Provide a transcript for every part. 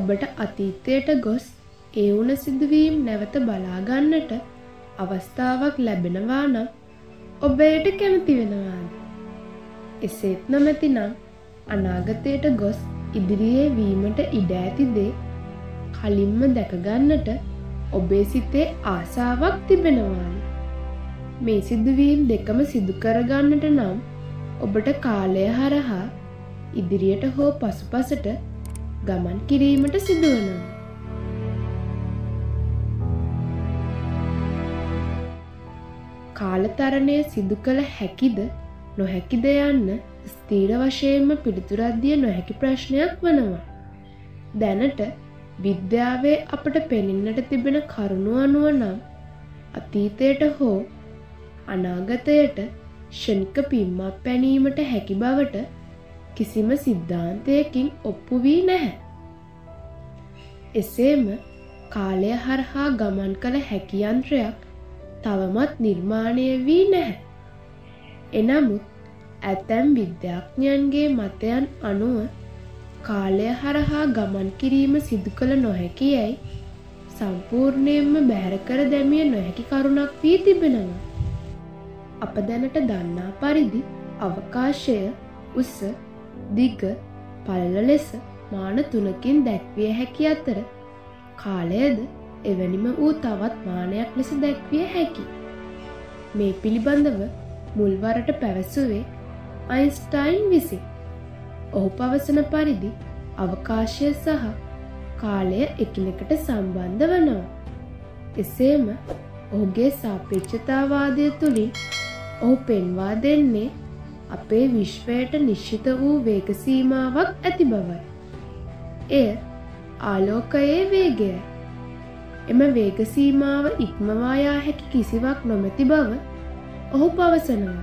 ඔබට අතීතයට ගොස් ඒ වුණ සිදුවීම් නැවත බලා ගන්නට අවස්ථාවක් ලැබෙනවා නම් ඔබ එයට කැමති වෙනවාද? එසේත් නොමැතිනම් අනාගතයට ගොස් ඉදිරියේ වීමට ඉඩ ඇති දේ කලින්ම දැක ගන්නට ඔබේ සිතේ ආසාවක් තිබෙනවාද? මේ සිදුවීම් දෙකම සිදු කර ගන්නට නම් ඔබට කාලය හරහා ඉදිරියට හෝ පසුපසට ගමන් කිරීමට සිදුවනවා. කාලතරණය සිදු කළ හැකිද නොහැකිද යන්න ස්ථීර වශයෙන්ම පිළිතුරක් දිය නොහැකි ප්‍රශ්නයක් වනවා. දැනට විද්‍යාවේ අපට පෙනෙන්නට තිබෙන කරුණු අනුව නම් අතීතයට හෝ අනාගතයට ක්ෂණික පිම්මක් පැනීමට හැකි බවට කිසිම සිද්ධාන්තයකින් ඔප්පු වී නැහැ. එසේම කාලය හරහා ගමන් කළ හැකි යන්ත්‍රයක් තවමත් නිර්මාණය වී නැහැ. එනමුත් ඇතැම් විද්‍යාඥයන්ගේ මතයන් අනුව කාලය හරහා ගමන් කිරීම සිදු කළ නොහැකි යැයි සම්පූර්ණයෙන්ම බැහැර කර දැමිය නොහැකි කරුණක් වී තිබෙනවා. අප දැනට දන්නා පරිදි අවකාශය උස, දිග, පළල ලෙස මාන 3කින් දැක්විය හැකි අතර කාලයද එවැනිම වූ තවත් මානයක් ලෙස දැක්විය හැකි. මේ පිළිබඳව මුල්වරට පැවසුවේ අයින්ස්ටයින් විසින්. ඔහු පවසන පරිදි අවකාශය සහ කාලය එකිනෙකට සම්බන්ධ වනවා. එසේම ඔහුගේ සාපේක්ෂතාවාදය තුළින් ඔහු පෙන්වා දෙන්නේ අපේ විශ්වයට නිශ්චිත වූ වේග සීමාවක් ඇති බවයි. එය ආලෝකයේ වේගයයි. එම වේග සීමාව ඉක්මවා යා හැකි කිසිවක් නොමැති බව ඔහු පවසනවා.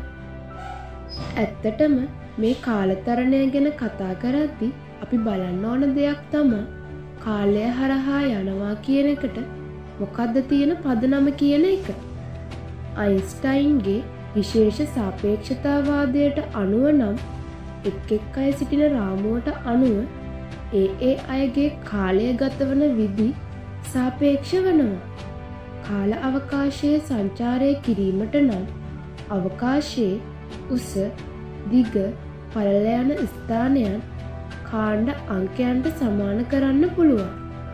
ඇත්තටම මේ කාලතරණය ගැන කතා කරද්දී අපි බලන්න ඕන දෙයක් තමයි කාලය හරහා යනවා කියන එකට මොකද්ද තියෙන පදනම කියන එක. අයින්ස්ටයින්ගේ විශේෂ සාපේක්ෂතාවාදයට අනුව නම් එක් අය සිටින රාමුවට අනුව ඒ අයගේ කාලය ගතවන විදි සාපේක්ෂ වනවා. කාල අවකාශයේ සංචාරය කිරීමට නම් අවකාශයේ උස, දිග, පළල යන ස්ථානයන් කාණ්ඩ අංකයන්ට සමාන කරන්න පුළුවන්.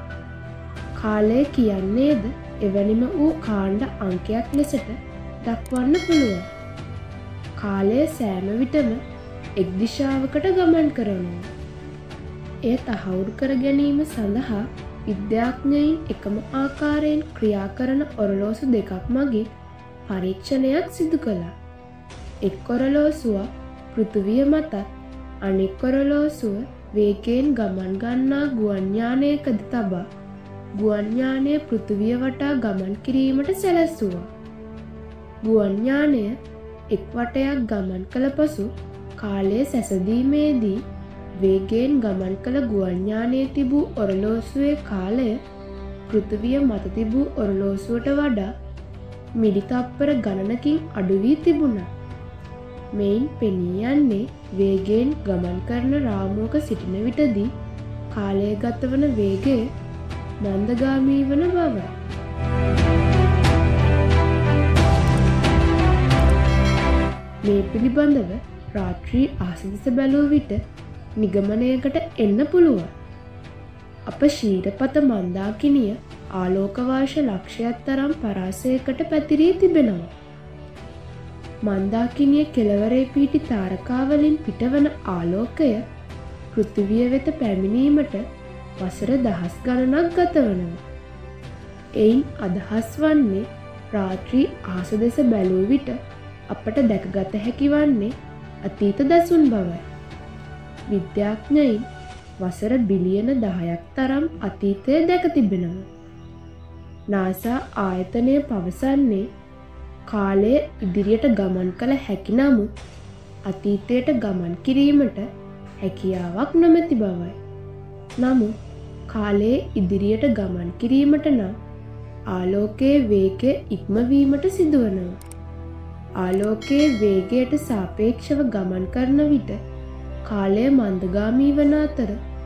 කාලය කියන්නේද එවැනිම වූ කාණ්ඩ අංකයක් ලෙසට දක්වන්න පුළුවන්. කාලය සෑම විටම එක් දිශාවකට ගමන් කරනවා. එය තහවුරු කර ගැනීම සඳහා විද්‍යාඥයින් එකම ආකාරයෙන් ක්‍රියා කරන ඔරලෝසු දෙකක් මගින් පරීක්ෂණයක් සිදු කළා. එක් ඔරලෝසුවක් පෘථිවිය මතත් අනෙක් ඔරලෝසුව වේගයෙන් ගමන් ගන්නා ගුවන් යානයකද තබා ගුවන් යානය පෘථිවිය වටා ගමන් කිරීමට සැලැස්සුවා. ගුවන් යානය එක් වටයක් ගමන් කළ පසු කාලය සැසඳීමේදී වේගයෙන් ගමන් කළ ගුවන් යානයේ තිබූ ඔරලෝසුවේ කාලය පෘථිවිය මත තිබූ ඔරලෝසුවට වඩා මිලි තප්පර ගණනකින් අඩු වී තිබුණා. මෙයින් පෙනී යන්නේ වේගයෙන් ගමන් කරන රාමුවක සිටින විටදී කාලය ගතවන වේගය මන්දගාමී වන බවයි. මේ පිළිබඳව රාත්‍රී ආසදිස බැලූ විට නිගමනයකට එන්න පුළුවන්. අප ශීරපත මන්දාකිණිය ආලෝකවර්ෂ ලක්ෂයක් තරම් පරාසයකට පැතිරී තිබෙනවා. මන්දාකිණිය කෙළවරේ පිහිටි තාරකාවලින් පිටවන ආලෝකය පෘථිවිය වෙත පැමිණීමට වසර දහස් ගණනක් ගත වනවා. එයින් අදහස් වන්නේ රාත්‍රී ආස දෙස බැලූ විට අපට දැකගත හැකි වන්නේ අතීත දසුන් බවයි. විද්‍යාඥයින් වසර බිලියන 10ක් තරම් අතීතය දැක තිබෙනවා. නාසා ආයතනය පවසන්නේ කාලය ඉදිරියට ගමන් කළ හැකි නමුත් අතීතයට ගමන් කිරීමට හැකියාවක් නොමැති බවයි. නමුත් කාලයේ ඉදිරියට ගමන් කිරීමට නම් ආලෝකයේ වේගය ඉක්මවීමට සිදුවනවා. ආලෝකයේ වේගයට සාපේක්ෂව ගමන් කරන විට කාලය මන්දගාමී වන අතර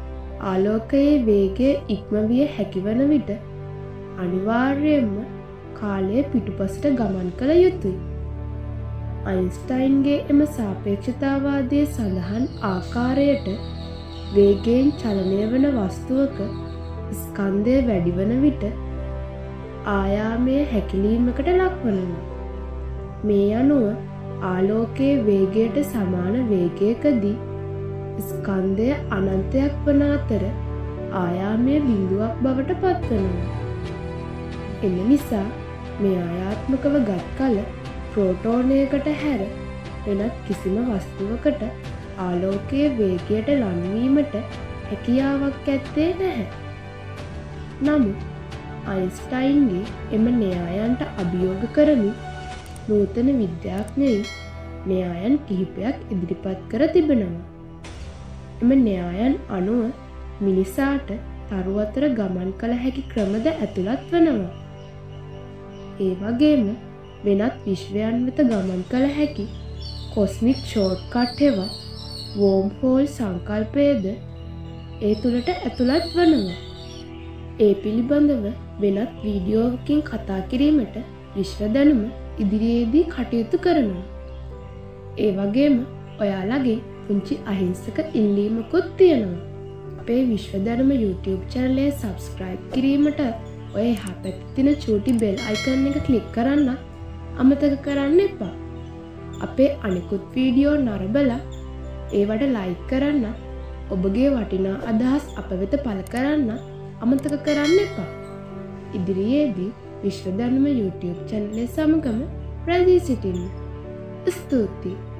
ආලෝකයේ වේගය ඉක්මවිය හැකිවන විට අනිවාර්යයෙන්ම කාලය පිටුපසට ගමන් කළ යුතුයි. අයින්ස්ටයින්ගේ එම සාපේක්ෂතාවාදයේ සඳහන් ආකාරයට වේගයෙන් චලනය වන වස්තුවක ස්කන්ධය වැඩිවන විට ආයාමය හැකිලීමකට ලක්වනවා. මේ අනුව ආලෝකයේ වේගයට සමාන වේගයකදී ස්කන්ධය අනන්තයක් වන අතර ආයාමය බිඳුවක් බවට පත්වනවා. එම නිසා මේ ආයාත්මකව ගත් කල ප්‍රෝටෝනයකට හැර වෙනත් කිසිම වස්තුවකට ආලෝකයේ වේගයට ලන්වීමට හැකියාවක් ඇත්තේ නැහැ. නමුත් අයින්ස්ටයින්ගේ එම න්‍යායන්ට අභියෝග කරමින් නූතන විද්‍යාඥයින් න්‍යායන් කිහිපයක් ඉදිරිපත් කර තිබෙනවා. එම න්‍යායන් අනුව මිනිසාට තරු අතර ගමන් කළ හැකි ක්‍රමද ඇතුළත් වනවා. ඒ වගේම වෙනත් විශ්වයන් වෙත ගමන් කළ හැකි කොස්මික් ෂෝට්කට් හෙවත් වෝම් හෝල් සංකල්පයද ඒ තුළට ඇතුළත් වනවා. ඒ පිළිබඳව වෙනත් වීඩියෝවකින් කතා කිරීමට විශ්ව දැනුම ඉදිරියේදී කටයුතු කරනවා. ඒ වගේම ඔයාලගේ පුංචි අහිංසක ඉල්ලීමකුත් තියෙනවා. අපේ විශ්ව දැනුම YouTube channel එක subscribe කිරීමට ඔය එහා පැත්තේ තියෙන චූටි bell icon එක click කරන්න අමතක කරන්න එපා. අපේ අනිකුත් වීඩියෝ නරඹලා ඒවට like කරන්න, ඔබගේ වටිනා අදහස් අප වෙත පළ කරන්න අමතක කරන්න එපා. ඉදිරියේදී විශ්ව දැනුම YouTube channel එක සමගම රැඳී සිටින්න. ස්තුතියි.